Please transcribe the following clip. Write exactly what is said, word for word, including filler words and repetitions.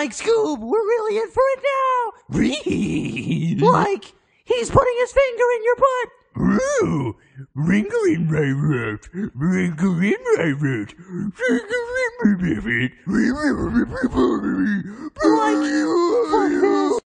Like, Scoob, we're really in for it now. Like, he's putting his finger in your butt. Ooh, wrinkle in my root, wrinkle in my root, wrinkle in my root. Like, fuck this.